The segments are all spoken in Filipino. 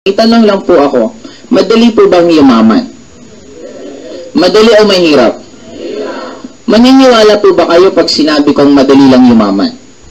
Itanong lang po ako, madali po bang yumaman? Madali o mahirap? Maniniwala po ba kayo pag sinabi kong madali lang yumaman?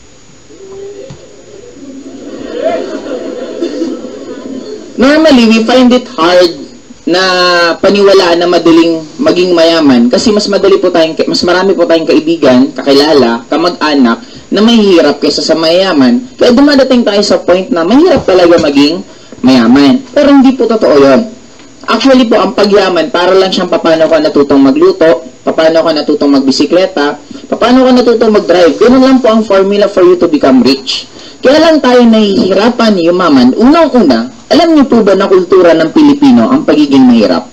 Normally, we find it hard na paniwalaan na madaling maging mayaman kasi mas marami po tayong kaibigan, kakilala, kamag-anak na mahihirap kaysa sa mayaman. Kaya dumadating tayo sa point na mahirap talaga maging mayaman. Pero hindi po totoo yun. Actually po, ang pagyaman, para lang siyang paano ka natutong magluto, paano ka natutong magbisikleta, paano ka natutong mag-drive. Ganun lang po ang formula for you to become rich. Kaya lang tayo nahihirapan yumaman. Unang-una, alam niyo po ba na kultura ng Pilipino ang pagiging mahirap?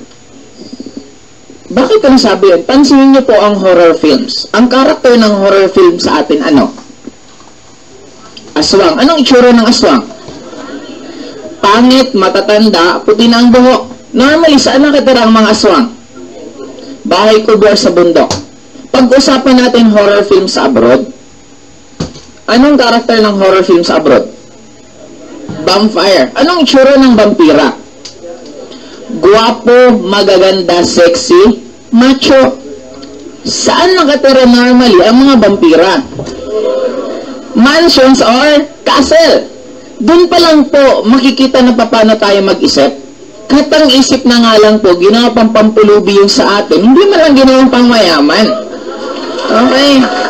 Bakit ko nasabi yun? Pansinin niyo po ang horror films. Ang karakter ng horror film sa atin, ano? Aswang. Anong itsura ng aswang? Pangit, matatanda, puti na ang buhok. Normally, saan nakatira ang mga aswang? Bahay kubo sa bundok. Pag-usapan natin horror film sa abroad, anong karakter ng horror film sa abroad? Vampire. Anong itsura ng vampira? Guwapo, magaganda, sexy, macho. Saan nakatira normally ang mga vampira? Mansions or castle. Doon pa lang po, makikita na paano tayo mag-isip. Katang isip na nga lang po, ginawa pang pampulubi yung sa atin, hindi man lang ginawang pang mayaman. Okay.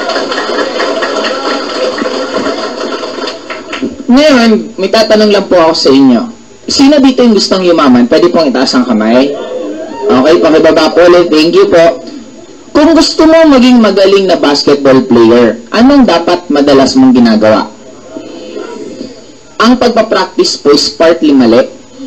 Ngayon, may tatanong lang po ako sa inyo. Sino dito yung gustong yumaman? Pwede pong itaas ang kamay. Okay, pakibaba po ulit. Thank you po. Kung gusto mo maging magaling na basketball player, anong dapat madalas mong ginagawa? Ang pagpapractice po is partly mali.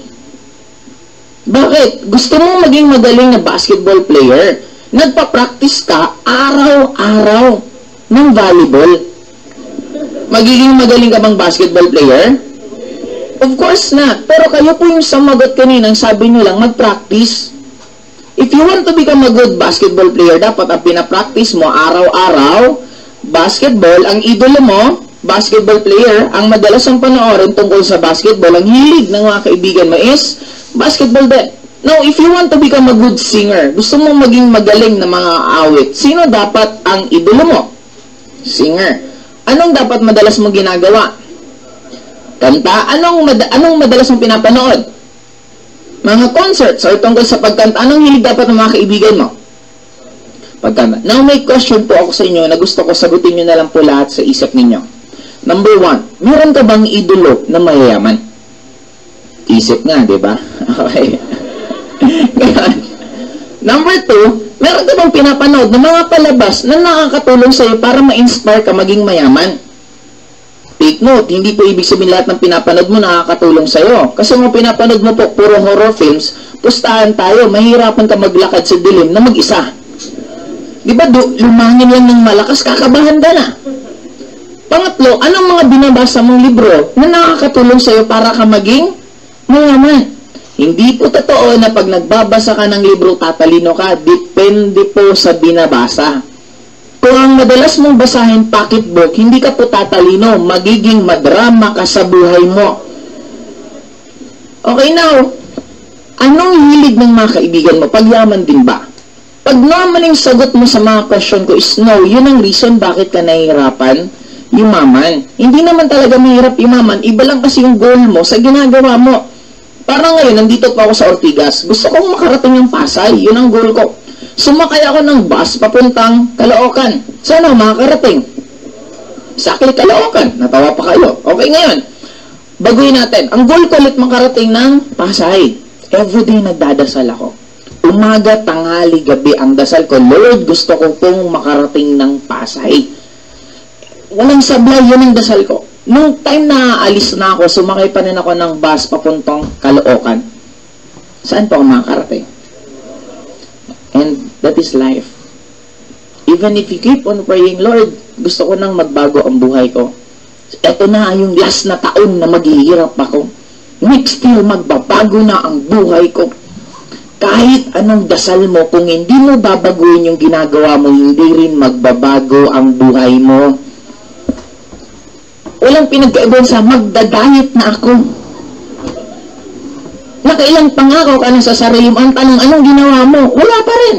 Bakit? Gusto mo maging magaling na basketball player, nagpapractice ka araw-araw ng volleyball. Magiging magaling ka bang basketball player? Of course not. Pero kayo po yung sumagot kanina, sabi nyo lang, mag-practice. If you want to become a good basketball player, dapat ang pinapractice mo araw-araw, basketball, ang idolo mo, basketball player, ang madalas ang panoorin tungkol sa basketball, ang hilig ng mga kaibigan mo is basketball din. Now, if you want to become a good singer, gusto mo maging magaling na mga awit, sino dapat ang idolo mo? Singer. Anong dapat madalas mong ginagawa? Kanta. Anong madalas mong pinapanood? Mga concerts or tungkol sa pagkanta. Anong hilig dapat ng mga kaibigan mo? Pagkanta. Now, may question po ako sa inyo na gusto ko sagutin nyo na lang po lahat sa isip ninyo. Number 1, meron ka bang idolo na mayayaman? Isip nga, di ba? Okay. Number 2, meron ka bang pinapanood ng mga palabas na nakakatulong sa'yo para ma-inspire ka maging mayaman? Take note, hindi po ibig sabihin lahat ng pinapanood mo nakakatulong sa'yo. Kasi kung pinapanood mo po puro horror films, pustahan tayo, mahirapan ka maglakad sa dilim na mag-isa. Di ba, lumangin lang ng malakas, kakabahan ka na. Pangatlo, anong mga binabasa mong libro na nakakatulong sa'yo para ka maging mayaman? Hindi po totoo na pag nagbabasa ka ng libro, tatalino ka. Depende po sa binabasa. Kung ang madalas mong basahin pocketbook, hindi ka po tatalino. Magiging madrama ka sa buhay mo. Okay, now, anong hilig ng mga kaibigan mo? Pagyaman din ba? Pag naman yung sagot mo sa mga question ko is no, yun ang reason bakit ka nahihirapan yumaman. Hindi naman talaga mahirap yumaman. Iba lang kasi yung goal mo sa ginagawa mo. Parang ngayon, nandito pa ako sa Ortigas. Gusto kong makarating yung Pasay. Yun ang goal ko. Sumakay ako ng bus papuntang Caloocan. Saan ako makakarating? Sakli Caloocan. Natawa pa kayo. Okay, ngayon. Baguhin natin. Ang goal ko ulit makarating ng Pasay. Everyday nagdadasal ako. Umaga, tanghali, gabi. Ang dasal ko, Lord, gusto ko pong makarating ng Pasay. Walang sablay, yun ang dasal ko. Nung time na aalis na ako, sumakay pa rin ako ng bus papuntang Caloocan. Saan pa ako makakarating? And that is life. Even if you keep on praying, Lord, gusto ko nang magbago ang buhay ko. Ito na yung last na taon na maghihirap ako. Next year, magbabago na ang buhay ko. Kahit anong dasal mo, kung hindi mo babaguhin yung ginagawa mo, hindi rin magbabago ang buhay mo. Walang pinagkaiba sa magdadayet na ako. Nakailang pangako ka na sa sarili mo. Ang tanong, anong ginawa mo? Wala pa rin.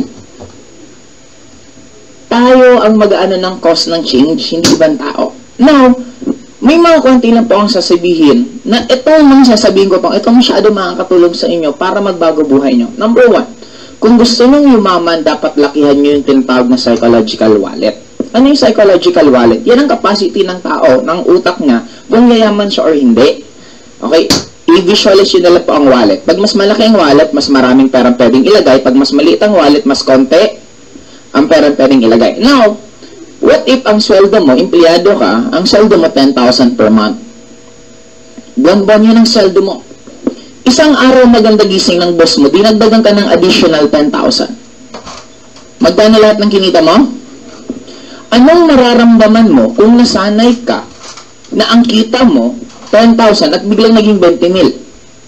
Tayo ang mag-ano ng cause ng change, hindi ibang tao. Now, may mga konti lang po ang sasabihin na itong mga sasabihin ko pang ito masyado makakatulong sa inyo para magbago buhay nyo. Number 1, kung gusto nyo yumaman, dapat lakihan nyo yung tinatawag na psychological wallet. Ano yung psychological wallet? Yan ang capacity ng tao, ng utak niya, kung yayaman siya or hindi. Okay? I-visualize yun nila po ang wallet. Pag mas malaki ang wallet, mas maraming perang pwedeng ilagay. Pag mas maliit ang wallet, mas konti ang perang pwedeng ilagay. Now, what if ang sweldo mo, empleyado ka, ang sweldo mo 10,000 per month? Buwan-buwan yun ang sweldo mo. Isang araw maganda gising ng boss mo, dinagdagan ka ng additional 10,000. Magkano lahat ng kinita mo? Anong mararamdaman mo kung nasanay ka na ang kita mo 10,000 at biglang naging 20,000?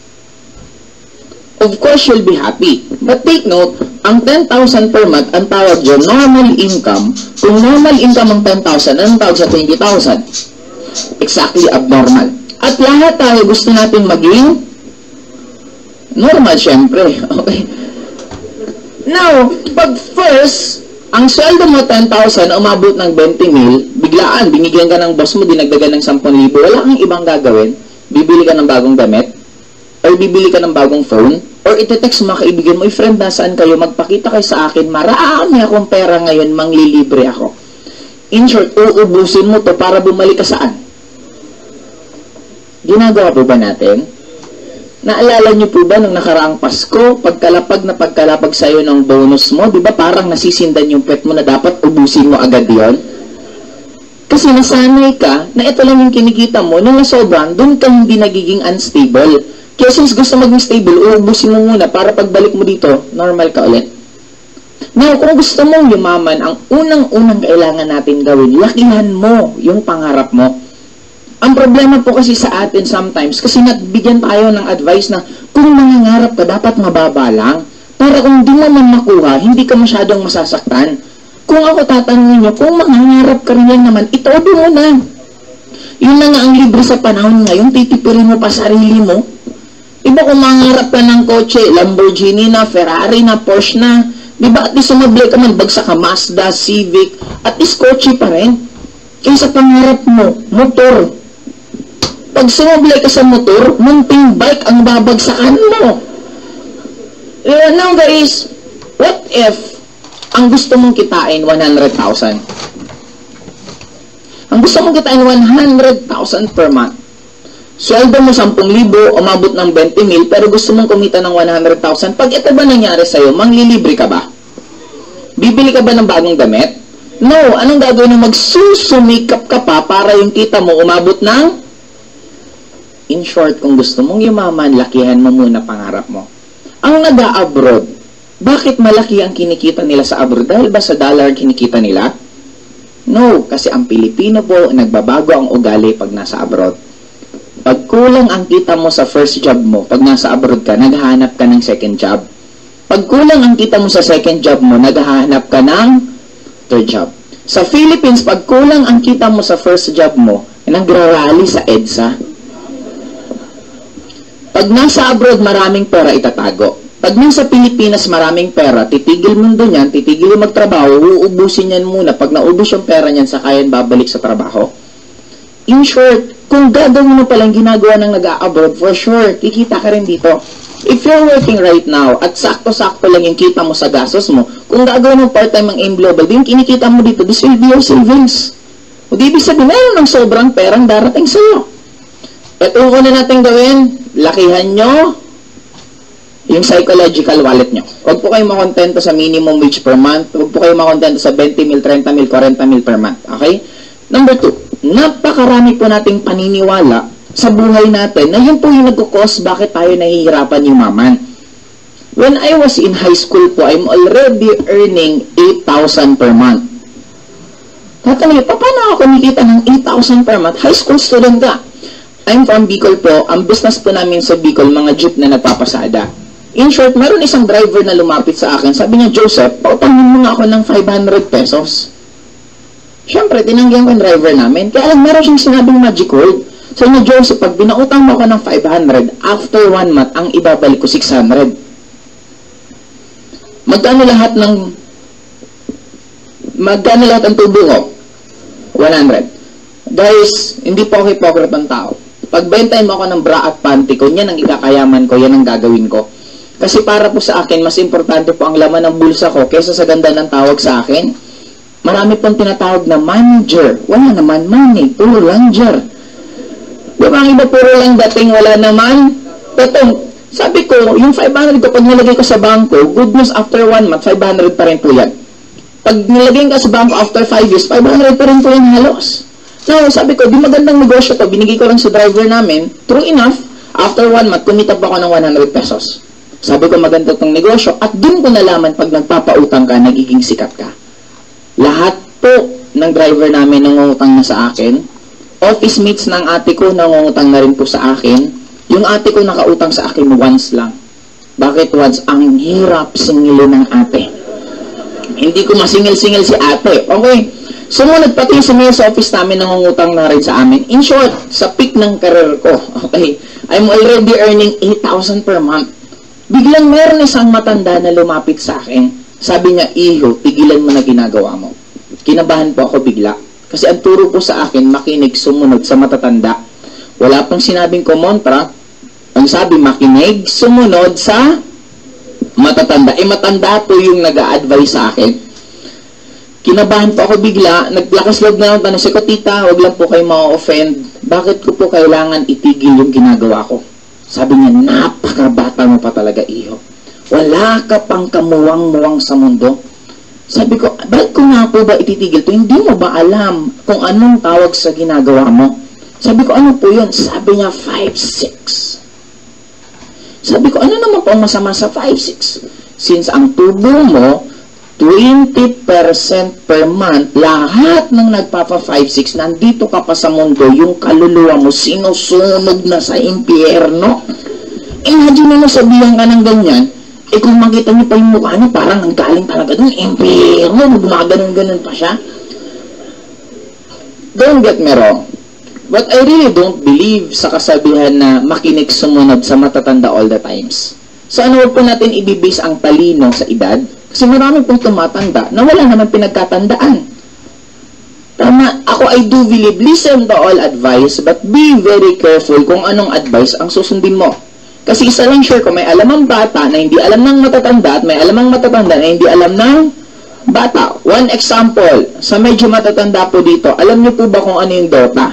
Of course, you'll be happy. But take note, ang 10,000 per month, ang tawag dyan, normal income. Kung normal income ang 10,000, anong tawag sa 20,000? Exactly abnormal. At lahat tayo gusto natin maging normal, syempre. Okay? Now, pag first, ang sweldo mo 10,000, umabot ng 20,000, biglaan, binigyan ka ng boss mo, dinagdagan ng 10,000, wala kang ibang gagawin. Bibili ka ng bagong damit, or bibili ka ng bagong phone, or iti-text mga kaibigan mo, friend, nasaan kayo? Magpakita kayo sa akin, marami akong pera ngayon, manglilibre ako. In short, uubusin mo to para bumalik ka saan? Ginagawa po ba natin? Naalala niyo po ba nung nakaraang Pasko, pagkalapag sa'yo ng bonus mo, di ba parang nasisindan yung pet mo na dapat ubusin mo agad yon? Kasi nasanay ka na ito lang yung kinikita mo, nung nasobran, doon ka hindi nagiging unstable. Kaya since gusto maging stable, uubusin mo muna para pagbalik mo dito, normal ka ulit. Now, kung gusto mong yumaman, ang unang-unang kailangan natin gawin, lakihan mo yung pangarap mo. Ang problema po kasi sa atin sometimes, kasi nagbigyan tayo ng advice na kung mangangarap ka, dapat mababa lang. Para kung di mo man makuha, hindi ka masyadong masasaktan. Kung ako tatanungin nyo, kung mangangarap ka rin naman, itodo mo na. Yun na nga ang libre sa panahon ngayon, titipirin mo pa sarili mo. Iba kung mangarap ka ng kotse, Lamborghini na, Ferrari na, Porsche na, di ba at least sumablay ka man, bagsak ka, Mazda, Civic, at least kotse pa rin. Kaysa pangarap mo, motor. Pag sumablay ka sa motor, munting bike ang babagsakan mo. Now guys, what if ang gusto mong kitain 100,000? Ang gusto mong kitain 100,000 per month. Sweldo mo 10,000, umabot ng 20,000, pero gusto mong kumita ng 100,000. Pag ito ba nangyari sa'yo, manglilibre ka ba? Bibili ka ba ng bagong damit? No, anong gagawin mo? Magsusumikap ka pa para yung kita mo umabot ng... In short, kung gusto mong yumaman, lakihan mo muna pangarap mo. Ang nag-a-abroad, bakit malaki ang kinikita nila sa abroad? Dahil ba sa dollar kinikita nila? No, kasi ang Pilipino po, nagbabago ang ugali pag nasa abroad. Pag kulang ang kita mo sa first job mo, pag nasa abroad ka, naghahanap ka ng second job. Pag kulang ang kita mo sa second job mo, naghahanap ka ng third job. Sa Philippines, pag kulang ang kita mo sa first job mo, nagrarally sa EDSA. Pag nasa abroad, maraming pera itatago. Pag nasa Pilipinas, maraming pera, titigil mundo niyan, titigil magtrabaho, uubusin yan muna. Pag naubos yung pera niyan, saka yan babalik sa trabaho. In short, kung gagawin mo palang ginagawa ng nag-a-abroad, for sure, kikita ka rin dito. If you're working right now, at sakto-sakto lang yung kita mo sa gastos mo, kung gagawin mo part-time ang AIM Global, yung kinikita mo dito, this will be your savings. O di ibig sabihin, meron ng sobrang perang darating sa'yo. Ito yung una natin gawin, lakihan nyo yung psychological wallet nyo. Huwag po kayo makontento sa minimum wage per month. Huwag po kayo makontento sa 20,000, 30,000, 40,000 per month. Okay? Number 2, napakarami po nating paniniwala sa buhay natin na yun po yung nagkukos bakit tayo nahihirapan yumaman. When I was in high school po, I'm already earning 8,000 per month. Tatanungin, paano ako kumikita ng 8,000 per month? High school student ka. I'm from Bicol po. Ang business po namin sa Bicol, mga jeep na nagpapasada. In short, meron isang driver na lumapit sa akin. Sabi niya, Joseph, pautangin mo nga ako ng 500 pesos. Siyempre, tinanggihan ko yung driver namin. Kaya alam, meron siyang sinabing magic word. Sabi niya, Joseph, pag binautang mo ako ng 500, after 1 month, ang ibabalik ko 600. Magkano lahat ang tubo ko? 100. Guys, hindi po ako hypocrite ng tao. Pag bentahin mo ako ng bra at panty ko, yan ang ikakayaman ko, yan ang gagawin ko. Kasi para po sa akin, mas importante po ang laman ng bulsa ko kaysa sa ganda ng tawag sa akin. Marami pong tinatawag na manager. Wala naman money, puro langer. Diba ang iba puro lang dating, wala naman? Totoo, sabi ko, yung 500 ko, pag nilagay ko sa bangko, good news after 1 month, 500 pa rin po yan. Pag nilagay ka sa bangko after 5 years, 500 pa rin po yan halos. So, sabi ko, di magandang negosyo to, binigay ko lang sa driver namin. True enough, after 1 month, kumita pa ako ng 100 pesos. Sabi ko, maganda tong negosyo. At dun ko nalaman, pag nagpapautang ka, nagiging sikat ka. Lahat po ng driver namin nangungutang na sa akin. Office mates ng ate ko nangungutang na rin po sa akin. Yung ate ko nakautang sa akin once lang. Bakit once? Ang hirap singilin ng ate. Hindi ko masingil-singil si ate. Okay. Sumunod pati yung sumaya sa office namin nangungutang na rin sa amin. In short, sa peak ng career ko, okay, I'm already earning 8,000 per month. Biglang meron isang matanda na lumapit sa akin. Sabi niya, Iho, tigilan mo na ginagawa mo. Kinabahan po ako bigla. Kasi ang turo po sa akin, makinig, sumunod sa matatanda. Wala pang sinabing kumontra. Ang sabi, makinig, sumunod sa matatanda. Matanda po yung nag-a-advise sa akin. Kinabahan po ako bigla. Naglakas loob na ako. Tanong ko, tita, wag lang po kayo ma-offend. Bakit ko po kailangan itigil yung ginagawa ko? Sabi niya, napakabata mo pa talaga, Iho. Wala ka pang kamuwang-muwang sa mundo. Sabi ko, bakit ko nga po ba ititigil to? Hindi mo ba alam kung anong tawag sa ginagawa mo? Sabi ko, ano po yun? Sabi niya, 5-6. Sabi ko, ano naman po ang masama sa 5-6? Since ang tubo mo, 20% per month, lahat ng nagpapa 5-6, nandito ka pa sa mundo, yung kaluluwa mo, sinusunog na sa impyerno. Imagine mo, sabihan ka ng ganyan, kung makita niyo pa yung mukha niya, parang ang galing talaga dun, impyerno, gumaganon-ganon pa siya. Don't get me wrong. But I really don't believe sa kasabihan na makinig sumunod sa matatanda all the times. So ano po natin ibibase ang talino sa edad? Kasi marami pong tumatanda na wala naman pinagkatandaan. Tama, ako I do believe, listen to all advice, but be very careful kung anong advice ang susundin mo. Kasi isa lang sure ko, may alam ang bata na hindi alam ng matatanda at may alam ang matatanda na hindi alam ng bata. One example, sa medyo matatanda po dito, alam niyo po ba kung ano yung Dota?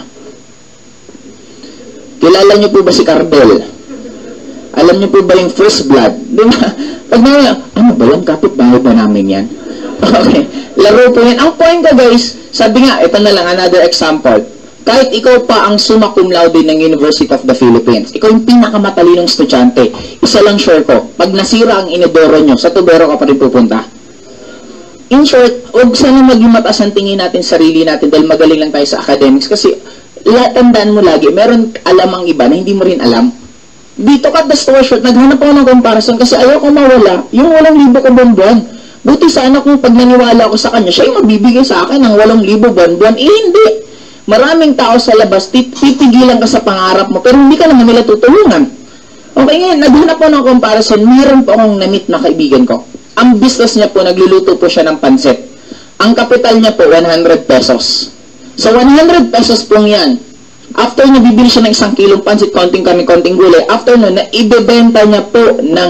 Kilala niyo po ba si Cardell? Alam niyo po ba yung First Blood? Diba? Pag na, ano ba yan? Kapit-bahay ba namin yan? Okay. Laro po yan. Ang point ko guys, sabi nga, ito na lang, another example. Kahit ikaw pa ang summa cum laude ng University of the Philippines, ikaw yung pinakamatalinong estudyante, isa lang sure ko, pag nasira ang inodoro nyo, sa tubero ka pa rin pupunta. In short, huwag sana maging mataas ang tingin natin sarili natin dahil magaling lang tayo sa academics kasi tandaan mo lagi, meron alam ang iba na hindi mo rin alam. Dito ka, the store short, naghanap ako ng comparison kasi ayaw ko mawala yung 8,000 ko buwan-buwan. Buti sana kung pag naniwala ko sa kanya, siya yung magbibigay sa akin ng 8,000 buwan-buwan. Hindi. Maraming tao sa labas, titigilan ka sa pangarap mo, pero hindi ka naman nila tutulungan. Okay, ngayon, naghanap po ng comparison, meron po akong na-meet na kaibigan ko. Ang business niya po, nagluluto po siya ng pansit. Ang kapital niya po, 100 pesos. So, 100 pesos pong yan. After niya, bibili siya ng 1 kilong pansit, konting kami, konting gulay. After nun, ibebenta niya po ng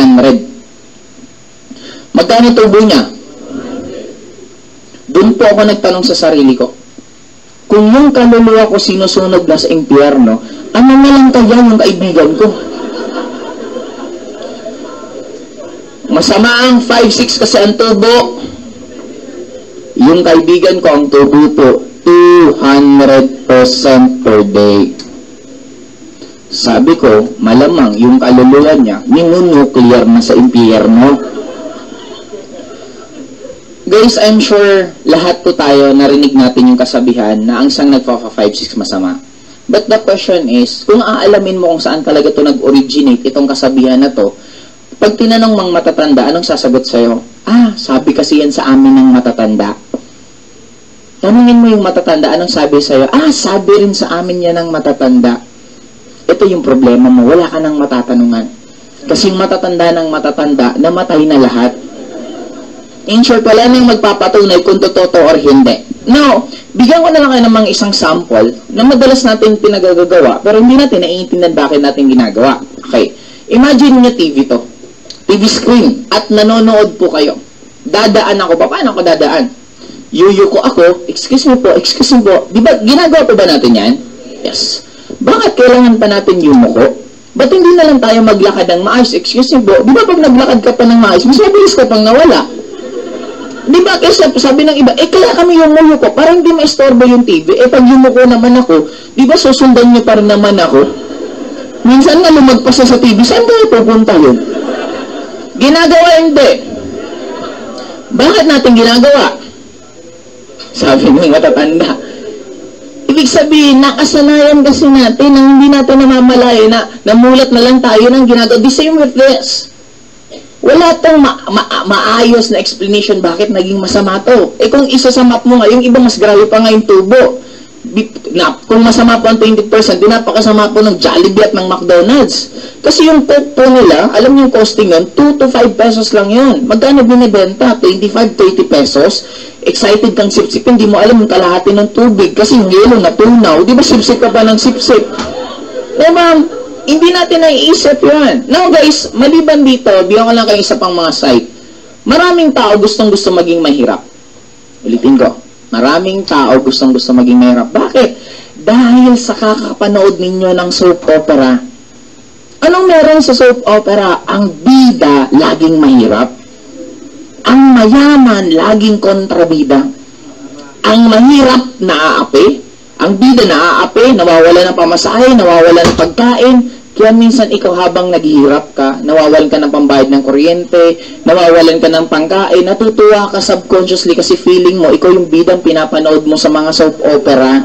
300. Magkano tubo niya? Doon po ako nagtanong sa sarili ko. Kung yung kaluluwa ko sinusunog na sa impyerno, ano na lang kaya yung kaibigan ko? Masama ang 5-6 kasi ang tubo. Yung kaibigan ko, ang tubo po, 200% per day. Sabi ko, malamang yung kaluluwa niya, minunuclear na sa impyerno. Guys, I'm sure lahat po tayo narinig natin yung kasabihan na ang isang nagpa-5-6 masama. But the question is, kung aalamin mo kung saan talaga ito nag-originate, itong kasabihan na to, pag tinanong mang matatanda, anong sasagot sa'yo? Ah, sabi kasi yan sa amin ng matatanda. Tanungin mo yung matatanda, anong sabi sa'yo? Sabi rin sa amin yan ng matatanda. Ito yung problema mo, wala ka nang matatanungan. Kasi yung matatanda ng matatanda, namatay na lahat. In short, wala nang magpapatunay kung totoo or hindi. Now, bigyan ko na lang kayo ng mga isang sample na madalas natin pinagagawa, pero hindi natin naiintindihan bakit natin ginagawa. Okay, imagine nyo TV to. TV screen, at nanonood po kayo. Dadaan ako. Paano ako dadaan? Yuyuko ako, excuse me po. Di ba, ginagawa po ba natin yan? Yes. Bakit kailangan pa natin yumuko? Ba't hindi na lang tayo maglakad ng maayos? Excuse me po. Di ba pag naglakad ka pa ng maayos, mas mabilis ka pang nawala? Di ba, kasi sabi ng iba, kaya kami yumuko para hindi maistorbo yung TV. Pag yumuko naman ako, di ba susundan niyo pa rin naman ako? Minsan nga lumagpas sa TV, saan tayo pupunta yun? Ginagawa hindi. Bakit natin ginagawa? Sabi ng matatanda. Ibig sabihin, nakasanayan kasi natin nang hindi natin namamalayan na namulat na lang tayo ng ginagawa. The same with this. Wala tong maayos na explanation bakit naging masama to. Kung isa sa map mo nga, yung iba mas grabe pa nga yung tubo. Kung masama po ang 20%, di napakasama po ng Jollibee at ng McDonald's. Kasi yung Coke po nila, alam niyo yung costing yun, 2 to 5 pesos lang yun. Magkano binibenta? 25, 30 pesos. Excited kang sipsip, hindi mo alam yung kalahati ng tubig kasi yung yelo natunaw. Di ba sipsip ka pa ng sipsip? Diba, hindi natin naiisip yun. Now guys, maliban dito, bigyan ko lang kayo isa pang mga site. Maraming tao gustong-gusto maging mahirap. Ulitin ko. Maraming tao gustong-gusto maging mahirap. Bakit? Dahil sa kakapanood ninyo ng soap opera. Anong meron sa soap opera? Ang bida laging mahirap. Ang mayaman laging kontrabida. Ang mahirap naaapi. Ang bida naaapi, nawawala ng pamasahe, nawawala ng pagkain. Kaya minsan ikaw habang naghihirap ka, nawawalan ka ng pambayad ng kuryente, nawawalan ka ng pangkain, natutuwa ka subconsciously kasi feeling mo, ikaw yung bidang pinapanood mo sa mga soap opera.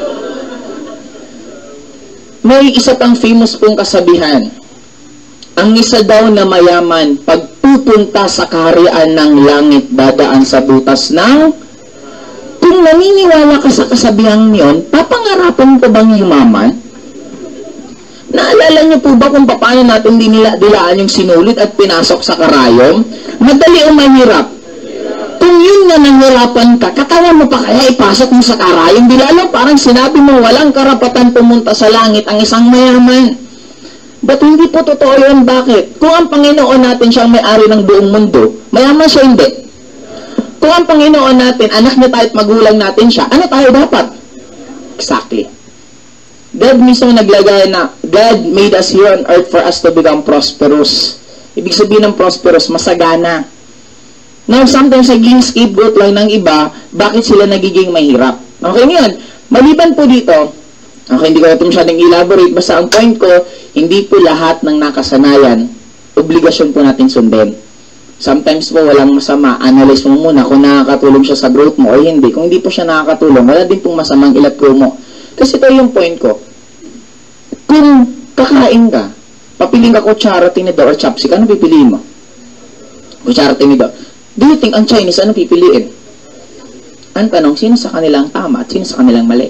May isa pang famous pong kasabihan. Ang isa daw na mayaman, pagpupunta sa kaharian ng langit, dadaan sa butas ng... Kung naniniwala ka sa kasabihang yon, papangarapan ko bang yumaman? Naalala niyo po ba kung paano natin dilaan yung sinulit at pinasok sa karayom? Madali o mahirap? Kung yun nga nanghirapan ka, katawan mo pa kaya ipasok mo sa karayom? Bilalo, parang sinabi mo walang karapatan pumunta sa langit ang isang mayaman. Ba't hindi po totoo yun? Bakit? Kung ang Panginoon natin siyang may-ari ng buong mundo, mayaman siya hindi. Kung ang Panginoon natin, anak niya tayo at magulang natin siya, ano tayo dapat? Exactly. God mismo naglagay na God made us here on earth for us to become prosperous. Ibig sabihin ng prosperous, masagana. Now, sometimes naging scapegoat lang ng iba, bakit sila nagiging mahirap? Okay, ngayon, maliban po dito, okay, hindi ko na ito masyadong elaborate, basta ang point ko, hindi po lahat ng nakasanayan, obligasyon po natin sundin. Sometimes po walang masama, analyze mo muna kung nakakatulong siya sa growth mo o hindi. Kung hindi po siya nakakatulong, wala din pong masamang ilat-go mo. Kasi ito yung point ko. Kung kakain ka, papiling ka kutsara, tinidor, or chopstick, ano pipiliin mo? Kutsara, tinidor. Do you think ang Chinese, ano pipiliin? Ang tanong, sino sa kanilang tama at sino sa kanilang mali?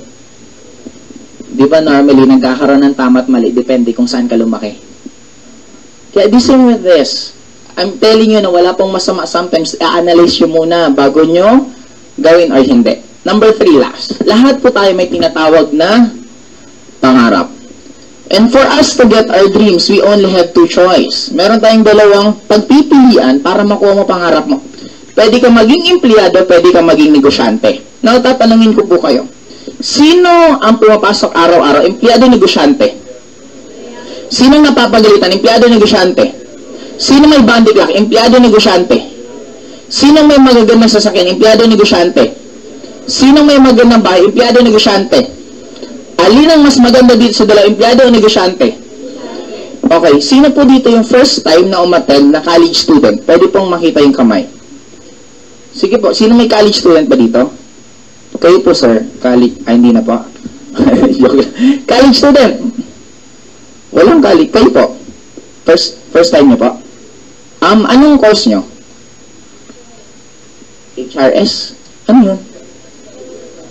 Di ba normally, nagkakaroon ng tama at mali, depende kung saan ka lumaki. Kaya the same with this. I'm telling you na wala pong masama. Sometimes, i-analyze nyo muna bago nyo gawin or hindi. Number 3, last. Lahat po tayo may tinatawag na pangarap. And for us to get our dreams, we only have 2 choice. Meron tayong dalawang pagpipilian para makuha mo pangarap mo. Pwede ka maging empleyado, pwede ka maging negosyante. Now, tatanungin ko po kayo. Sino ang pumapasok araw-araw? Empleyado, negosyante? Sino napapagalitan? Empleyado, negosyante? Sino may bandy clock? Empleyado, negosyante? Sino may magagandang sasakyan? Empleyado, negosyante? Sino may magandang bahay? Empleyado, negosyante? Alin ang mas maganda dito sa dalawang empleyado o negosyante? Okay, sino po dito yung first time na umattend na college student? Pwede pong makita yung kamay. Sige po, sino may college student ba dito? Kayo po, sir. College, hindi na po. College student. Walang college. Kayo po. First time niyo po. Anong course nyo? HRS? Ano yun?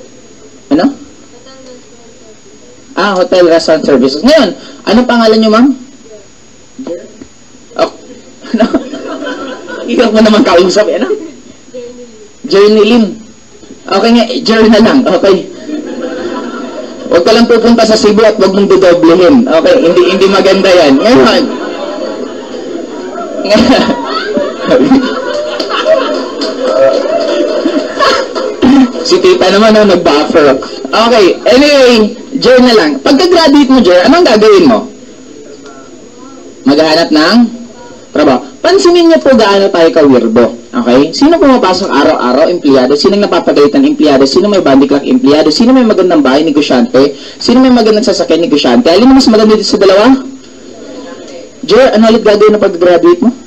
Hotel Restaurant Services. Ngayon, ano pangalan nyo, ma'am? Oh, ano? Ikaw mo naman kausap, ano? Journalyn. Okay nga, journal lang. Okay. Huwag ka lang pupunta sa Cebu at huwag mong dodoblehin. Okay, hindi maganda yan. Ngayon, si tita naman nag-buffer. Okay, anyway, journal lang. Pagka-graduate mo, Jer, anong gagawin mo? Maghahanap ng trabaho. Pansinin niyo po gaano tayo ka-weirdo. Okay? Sino pumapasok araw-araw? Empleyado. Sino napapagalitan? Empleyado. Sino may bandy clock? Empleyado. Sino may magandang bahay? Negosyante. Sino may magandang sasakyan? Negosyante. Alin mo mas maganda dito sa dalawa? Jer, ano ulit gagawin na pag-graduate mo?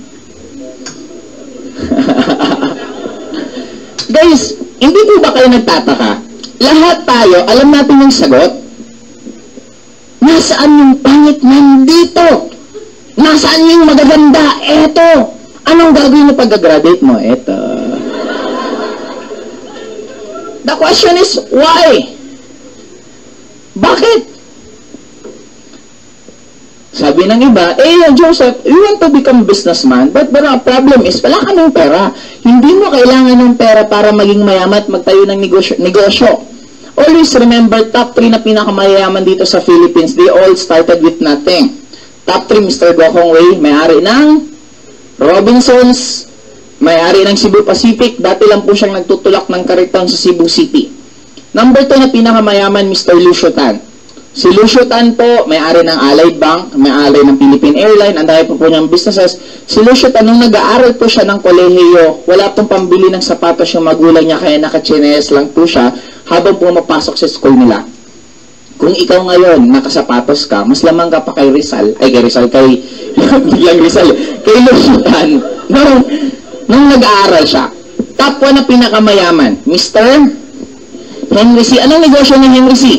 Guys, hindi po ba kayo nagtataka? Lahat tayo, alam natin yung sagot. Nasaan yung pangit? Nandito. Nasaan yung magaganda? Eto. Anong gagawin mo pag-graduate mo? Eto. The question is, why? Bakit? Sabi ng iba, Joseph, you want to become a businessman, but the problem is, wala ka ng pera. Hindi mo kailangan ng pera para maging mayaman at magtayo ng negosyo. Always remember, top 3 na pinakamayaman dito sa Philippines, they all started with nothing. Top 3, Mr. Gokong Wei, may-ari ng Robinsons, may-ari ng Cebu Pacific, dati lang po siyang nagtutulak ng kariton sa Cebu City. Number 2 na pinakamayaman, Mr. Lucio Tan. Si Lucio Tan po, may-ari ng Allied Bank, may-ari ng Philippine Airlines, ang dahil po niyang businesses. Si Lucio Tan, nung nag-aaral po siya ng kolehiyo, wala pong pambili ng sapatos yung magulang niya, kaya naka-chinelas lang po siya habang pumapasok sa school nila. Kung ikaw ngayon, nakasapatos ka, mas lamang ka pa kay Rizal, kay Lucio Tan, nung nag-aaral siya. Top 1 na pinakamayaman, Mr. Henry C. Anong negosyo ni Henry C?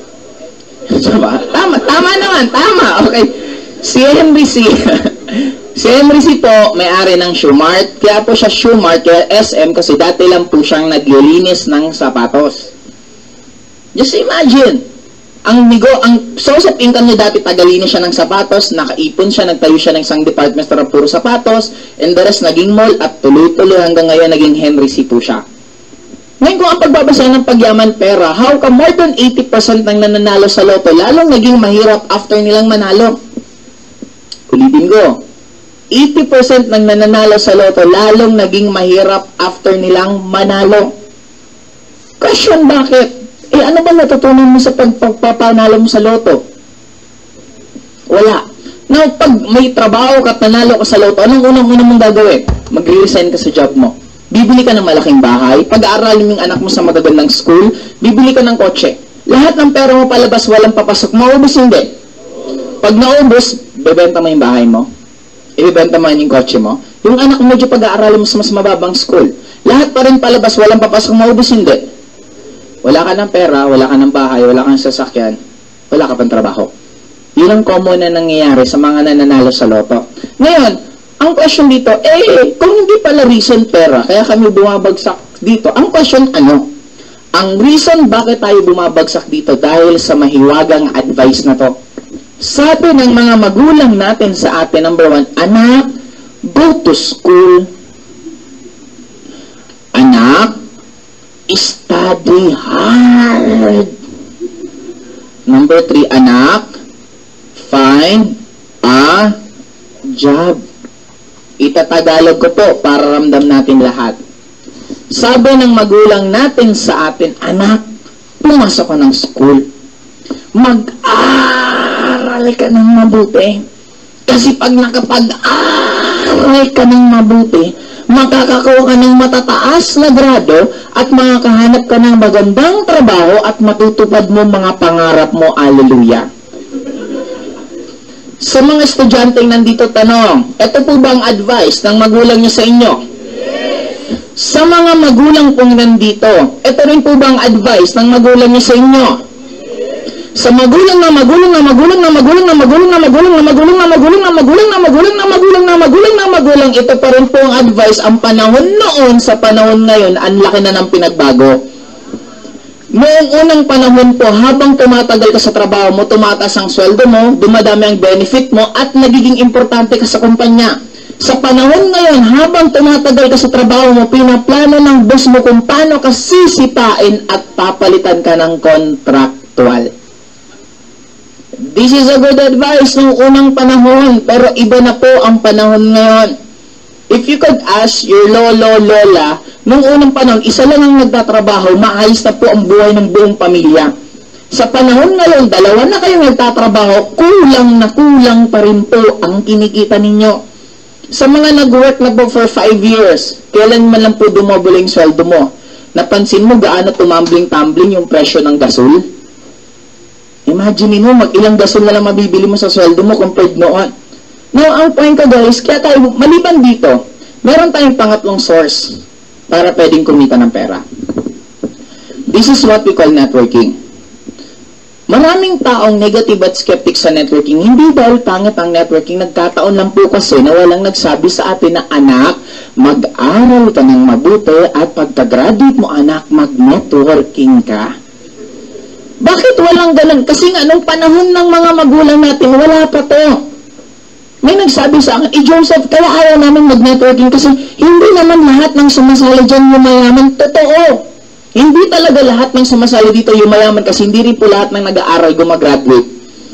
Tama naman, tama. Okay. Si Henry C. Si Henry C po, may-ari ng Shoe Mart. Kaya po siya Shoe Mart, kaya SM, kasi dati lang po siyang naglilinis ng sapatos. Just imagine, ang source of income niya dati, tagalinis siya ng sapatos, nakaipon siya, nagtayo siya ng isang department store puro sapatos, and the rest naging mall, at tuloy-tuloy hanggang ngayon naging Henry C po siya. Ngayon kung ang pagbabasa ng pagyaman pera, how come more than 80% ng nananalo sa loto, lalong naging mahirap after nilang manalo? Ulitin ko, 80% ng nananalo sa loto, lalong naging mahirap after nilang manalo. Question, bakit? Ano ba natutunan mo sa pagpapanalo mo sa loto? Wala. Now, pag may trabaho ka at nanalo ka sa loto, anong unang-unang mong gagawin? Magre-resign ka sa job mo. Bibili ka ng malaking bahay, pag-aaralin mo yung anak mo sa magagandang school, bibili ka ng kotse. Lahat ng pera mo palabas, walang papasok, maubos hindi. Pag naubos, bebenta mo yung bahay mo, ibebenta mo yung kotse mo, yung anak mo medyo pag-aaralin mo sa mas mababang school. Lahat pa rin palabas, walang papasok, maubos hindi. Wala ka ng pera, wala ka ng bahay, wala kang sasakyan, wala ka pang trabaho. Yun ang common na nangyayari sa mga nananalo sa loto. Ngayon, ang question dito, kung hindi pala reason pera, kaya kami bumabagsak dito, ang question ano? Ang reason bakit tayo bumabagsak dito dahil sa mahiwagang advice na to. Sabi ng mga magulang natin sa atin, number 1, anak, go to school. Anak, study hard. Number 3, anak, find a job. Itatagalog ko po para ramdam natin lahat. Sabi ng magulang natin sa atin, anak, pumasok ka ng school. Mag-aral ka ng mabuti. Kasi pag nakapag-aral ka ng mabuti, makakakuha ka ng matataas na grado at makakahanap ka ng magandang trabaho at matutupad mo mga pangarap mo. Hallelujah. Sa mga estudyanteng nandito, tanong, ito po ba ang advice ng magulang niyo sa inyo? Yes. Sa mga magulang pong nandito, ito rin po ba ang advice ng magulang niyo sa inyo? Yes. Sa magulang na magulang na magulang na magulang na magulang na magulang na magulang na magulang na magulang na magulang na magulang na magulang na magulang, ito pa rin po ang advice. Ang panahon noon sa panahon ngayon, ang laki na ng pinagbago. Noong unang panahon po, habang tumatagal ka sa trabaho mo, tumataas ang sweldo mo, dumadami ang benefit mo, at nagiging importante ka sa kumpanya. Sa panahon ngayon, habang tumatagal ka sa trabaho mo, pinaplano ng boss mo kung paano ka sisipain at papalitan ka ng contractual. This is a good advice noong unang panahon, pero iba na po ang panahon ngayon. If you could ask your lolo, lola, noong unang panahon, isa lang ang nagtatrabaho, maayos na po ang buhay ng buong pamilya. Sa panahon ngayon, dalawa na kayong nagtatrabaho, kulang na kulang pa rin po ang kinikita ninyo. Sa mga nag-work na po for 5 years, kailan man lang po dumobole yung sweldo mo? Napansin mo gaano tumambling-tumbling yung presyo ng gasol? Imagine mo, mag-ilang gasol na lang mabibili mo sa sweldo mo compared noon. Now, ang point ko guys, kaya tayo, maliban dito, meron tayong pangatlong source para pwedeng kumita ng pera. This is what we call networking. Maraming taong negative at skeptic sa networking, hindi dahil pangit ang networking, nagkataon lang po kasi na walang nagsabi sa atin na anak, mag-aral ka ng mabuti at pagka-graduate mo anak, mag-networking ka. Bakit walang ganun? Kasi nga, nung panahon ng mga magulang natin, wala pa to. May nagsabi sa akin, Joseph, kaya ayaw namin mag-networking kasi hindi naman lahat ng sumasali dyan yumayaman. Totoo. Hindi talaga lahat ng sumasali dito yumayaman kasi hindi rin po lahat ng nag-aaral gumagraduate.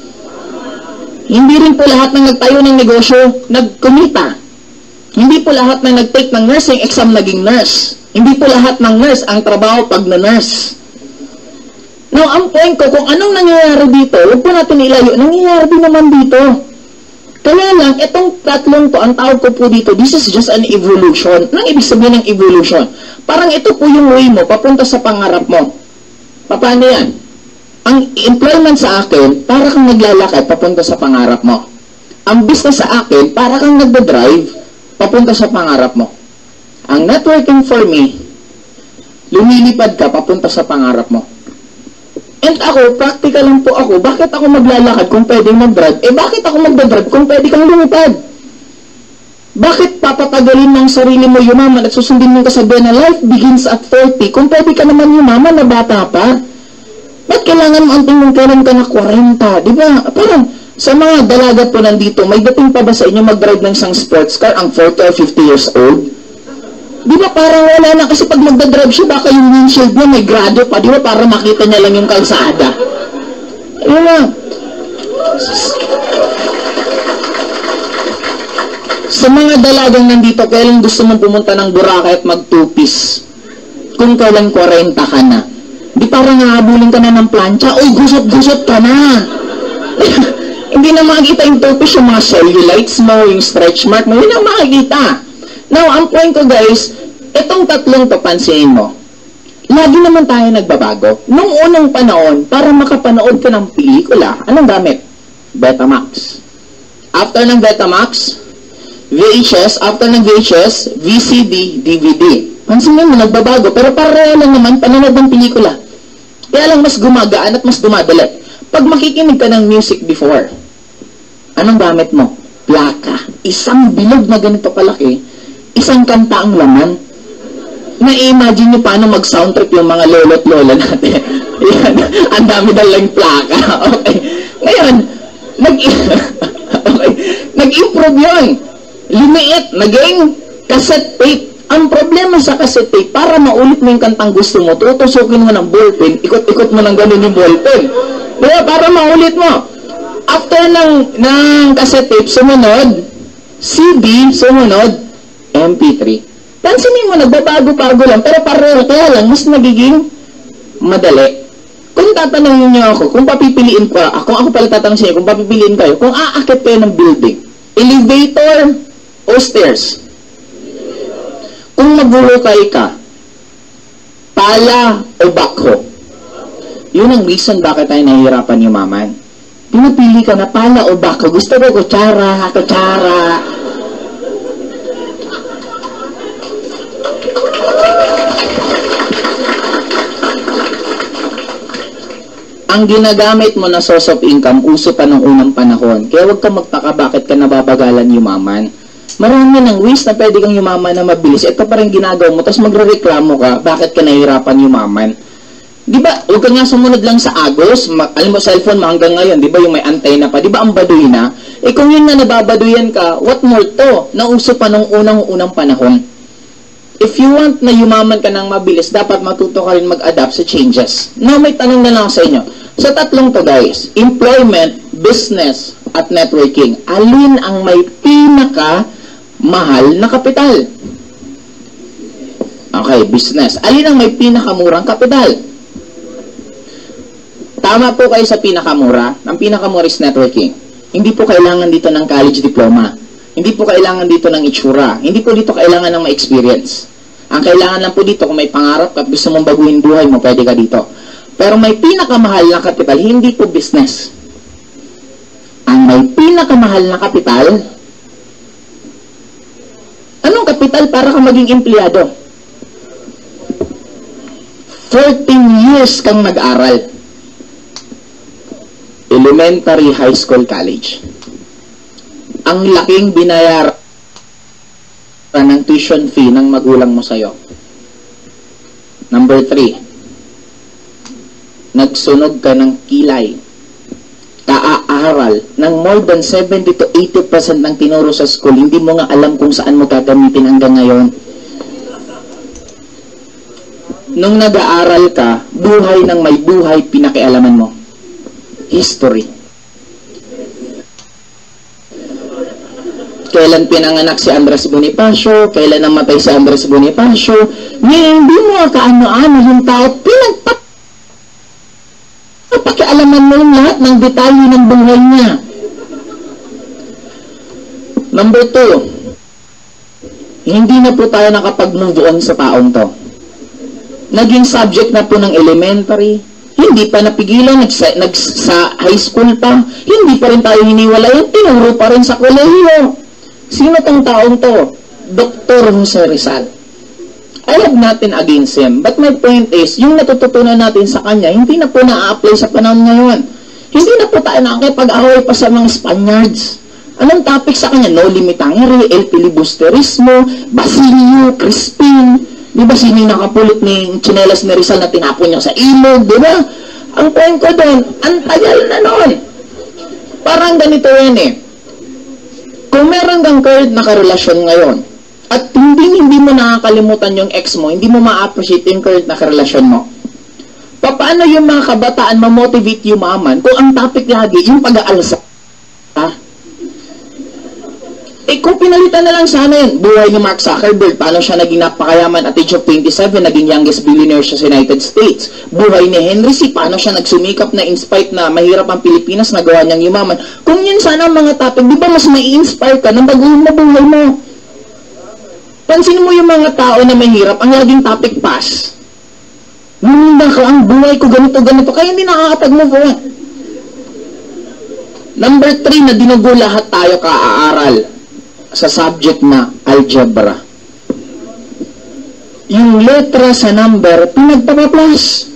Hindi rin po lahat ng nagtayo ng negosyo nagkumita. Hindi po lahat ng nag-take ng nursing exam naging nurse. Hindi po lahat ng nurse ang trabaho pag na-nurse. Now, ang point ko, kung anong nangyayari dito, huwag po natin ilayo, nangyayari din naman dito. Kaya lang, itong tatlong to, ang tawag ko po dito, this is just an evolution. Anong ibig sabihin ng evolution? Parang ito po yung way mo, papunta sa pangarap mo. Paano yan? Ang employment sa akin, para kang naglalakad, papunta sa pangarap mo. Ang business sa akin, para kang nagdadrive, papunta sa pangarap mo. Ang networking for me, lumilipad ka, papunta sa pangarap mo. And ako, practical lang po ako. Bakit ako maglalakad kung pwedeng mag-drive? Bakit ako magdadrive kung pwede kang lumipad? Bakit papatagalin ng sarili mo yumaman at susundin mong kasabihan na life begins at 40 kung pwede ka naman yumaman na bata pa? Ba't kailangan mo anting mong kailan ka na 40? Di ba? Parang sa mga dalaga po nandito, may dating pa ba sa inyo mag-drive ng isang sports car ang 40 or 50 years old? Di ba parang wala na kasi pag magdadrive siya, baka yung windshield niya may grado pa, di ba para makita niya lang yung kalsada. Ayun lang. Sa mga dalagang nandito, kailan gusto mong pumunta ng Boracay at mag-two-piece? Kung kailan 40 ka na. Di parang nahabulin ka na ng plancha, uy, gusot-gusot ka na. Hindi na makikita yung two-piece, yung mga cellulites mo, yung stretch mark mo, hindi na makikita. Now, ang point ko guys, itong tatlong to, pansinin mo. Lagi naman tayo nagbabago. Nung unang panahon, para makapanood ka ng pelikula, anong gamit? Betamax. After ng Betamax, VHS. After ng VHS, VCD, DVD. Pansinin mo, nagbabago. Pero pareho lang naman, panonood ng pelikula. Kaya lang mas gumagaan at mas dumadali. Pag makikinig ka ng music before, anong gamit mo? Plaka. Isang bilog na ganito kalaki, isang kanta ang laman. Na-imagine nyo paano mag-soundtrip yung mga lolo't lola natin. Yan, ang dami dalang plaka. Okay. Ngayon, nag-improve yun. Lumiit, naging cassette tape. Ang problema sa cassette tape, para maulit mo yung kantang gusto mo, tutusukin mo ng ballpen, ikot-ikot mo ng ganun yung ballpen. Kaya para maulit mo. After ng cassette tape, sumunod, CD, sumunod, MP3. Pansinin mo, nagbabago-bago lang, pero pareho, kaya lang, mas nagiging madali. Kung tatanungin niyo ako, kung papipiliin ko, ako pala tatanungin sa inyo, kung papipiliin kayo, kung aakit kayo ng building, elevator o stairs? Kung maghuhukay ka, pala o backhoe? Yun ang reason bakit tayo nahihirapan yumaman. Pinapili ka na pala o backhoe. Gusto ko kutsara. Ang ginagamit mo na source of income, uso pa ng unang panahon. Kaya huwag kang magtaka bakit ka nababagalan yumaman. Marami ng ways na pwede kang yumaman na mabilis. Ito pa rin ginagawa mo, tapos magre-reklamo ka, bakit ka nahihirapan yumaman. Di ba, huwag ka nga sumunod lang sa Agos, alam mo, cellphone mo hanggang ngayon, di ba yung may antena pa, di ba ang baduy na? Eh kung yun na nababaduyan ka, what more to? Nauso pa nung unang panahon. If you want na yumaman ka ng mabilis, dapat matuto ka rin mag-adapt sa changes. Now, may tanong na lang sa inyo. Sa tatlong to guys, employment, business, at networking, alin ang may pinaka-mahal na kapital? Okay, business. Alin ang may pinakamurang kapital? Tama po kayo sa pinakamura. Ang pinakamura is networking. Hindi po kailangan dito ng college diploma. Hindi po kailangan dito ng itsura. Hindi po dito kailangan ng ma-experience. Ang kailangan lang po dito, kung may pangarap at gusto mong baguhin buhay mo, pwede ka dito. Pero may pinakamahal na kapital, hindi po business. Ang may pinakamahal na kapital, anong kapital para ka maging empleyado? 14 years kang nag-aral. Elementary, high school, college. Ang laking binayaran ng tuition fee ng magulang mo sa'yo. Number 3, nagsunog ka ng kilay. Kaaaral ng more than 70 to 80% ng tinuro sa school, hindi mo nga alam kung saan mo gagamitin hanggang ngayon. Nung nag-aaral ka, buhay ng may buhay, pinakialaman mo. History. Kailan pinanganak si Andres Bonifacio, kailan namatay si Andres Bonifacio, hindi mo kaano-ano yung tao, pakialaman mo yung lahat ng detalye ng buhay niya. Number 2, hindi na po tayo nakapag-move on sa taong to. Naging subject na po ng elementary, hindi pa napigilan, sa high school pa, hindi pa rin tayo hiniwalayan, tinuro pa rin sa kolehiyo. Sino tong taong to? Dr. Jose Rizal. I have nothing against him, but my point is, yung natututunan natin sa kanya, hindi na po na-apply sa panahon ngayon. Hindi na po tayo nakakipag-away pa sa mga Spaniards. Anong topic sa kanya? No limitangere, el filibusterismo, Basilio, Crispin. Di ba sino yung nakapulot ni tsinelas ni Rizal na tinapon niya sa ilog, di ba? Ang point ko doon, ang tagal na noon. Parang ganito yan eh. Kung meron kang current na karelasyon ngayon, at hindi mo nakakalimutan yung ex mo, hindi mo ma-appreciate yung current na karelasyon mo, paano yung mga kabataan ma-motivate yumaman kung ang topic lagi yung pag-aalsa? Eh kung pinalitan na lang sana yun, buhay ni Mark Zuckerberg, paano siya naging napakayaman at age of 27, naging youngest billionaire sa United States. Buhay ni Henry C, paano siya nagsumikap na in spite na mahirap ang Pilipinas, nagawa niyang yumaman. Kung yun sana ang mga topic, di ba mas mai-inspire ka nang baguhin mo buhay mo? Pansin mo yung mga tao na mahirap, ang laging topic pass. Nunda ka, ang buhay ko ganito, kaya hindi nakakapag-move on. Number 3 na dinugo lahat tayo kaaaral sa subject na algebra. Yung letra sa number, pinagpapa-plus.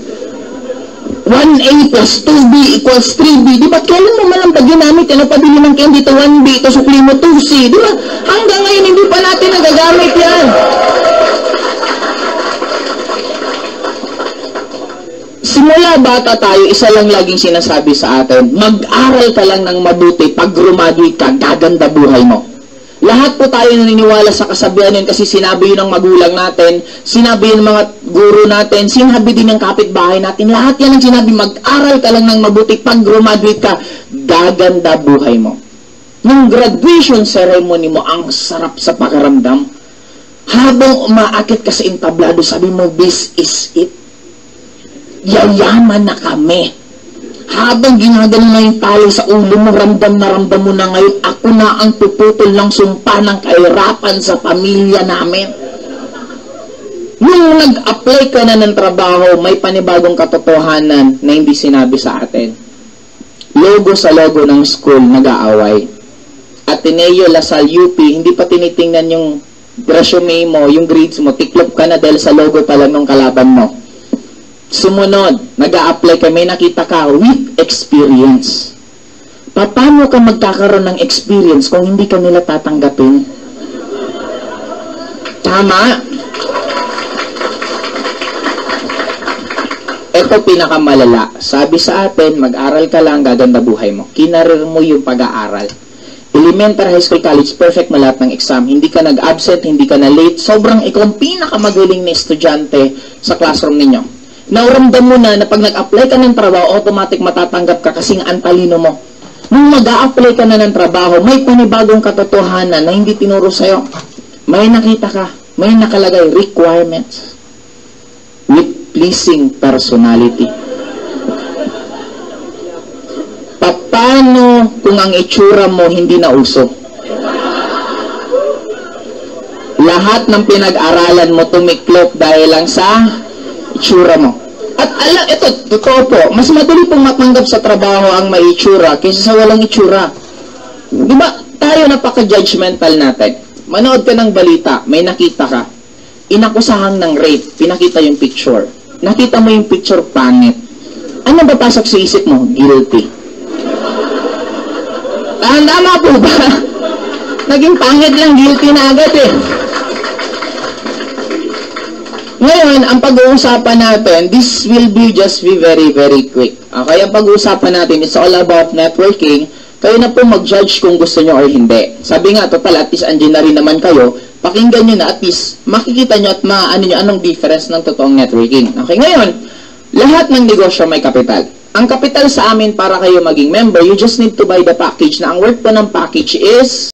1a plus 2b equals 3b. Di ba kailan mo malang pag ginamit, ano pabili ng candy to 1b, ito sukli mo 2c. Di ba? Hanggang ngayon, hindi pa natin nagagamit yan. Simula bata tayo, isa lang laging sinasabi sa atin, mag-aral ka lang ng mabuti, pag graduate ka, gaganda buhay mo. Lahat po tayo naniniwala sa kasabihan yun kasi sinabi yun ng magulang natin, sinabi yun ng mga guro natin, sinabi din ng kapitbahay natin, lahat yan ang sinabi, mag-aral ka lang ng mabuti, pag graduate ka, gaganda buhay mo. Nung graduation ceremony mo, ang sarap sa pakiramdam. Habang umaakit ka sa entablado, sabi mo, this is it. Yayaman na kami. Habang ginagano na yung tali sa ulo mo, ramdam mo na ngayon, ako na ang puputol ng sumpa ng kahirapan sa pamilya namin. Nung nag-apply ka na ng trabaho, may panibagong katotohanan na hindi sinabi sa atin. Logo sa logo ng school, nag-aaway. Ateneo, Lasal, UP, hindi pa tinitingnan yung resume mo, yung grades mo, tiklop ka na dahil sa logo pa lang ng kalaban mo. Sumunod, nag-a-apply ka, may nakita ka with experience. Paano ka magkakaroon ng experience kung hindi ka nila tatanggapin? Tama? Ito pinakamalala. Sabi sa atin, mag-aral ka lang, gaganda buhay mo. Kinarir mo yung pag-aaral. Elementary, high school, college, perfect mo lahat ng exam. Hindi ka nag-absent, hindi ka na late. Sobrang ikaw ang pinakamagaling na estudyante sa classroom ninyo. Nauramdam mo na pag nag-apply ka ng trabaho, automatic matatanggap ka kasi ang talino mo. Nung mag-a-apply ka na ng trabaho, may panibagong katotohanan na hindi tinuro sa'yo. May nakita ka, may nakalagay, requirements with pleasing personality. Paano kung ang itsura mo hindi na uso? Lahat ng pinag-aralan mo tumiklop dahil lang sa itsura mo. At ito, totoo po, mas madali pong matanggap sa trabaho ang may itsura kaysa sa walang itsura. Di ba, tayo napaka-judgmental natin. Manood ka ng balita, may nakita ka. Inakusahan ng rape, pinakita yung picture. Nakita mo yung picture, pangit. Ano ba pasok sa isip mo? Guilty. Tama po ba? Naging pangit lang, guilty na agad eh. Ngayon, ang pag-uusapan natin, this will be very, very quick. Okay, ang pag-uusapan natin, it's all about networking. Kayo na po mag-judge kung gusto nyo or hindi. Sabi nga, total, at least andyan na rin naman kayo. Pakinggan nyo na, at least makikita nyo at maano nyo anong difference ng totoong networking. Okay, ngayon, lahat ng negosyo may kapital. Ang kapital sa amin para kayo maging member, you just need to buy the package na ang worth po ng package is